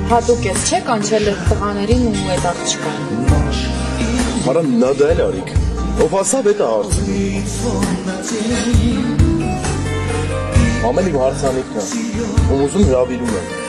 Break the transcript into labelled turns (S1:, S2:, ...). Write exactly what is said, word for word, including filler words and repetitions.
S1: հատուկ ես չէ կանչել այդ տղաներին ու այդ աղջկան։
S2: Արա նա դա էլ արիք, ով հասավ էտ է հարցնում։ Ամեն իմ հարցանիքն է, ում ուզում հրավիրում է։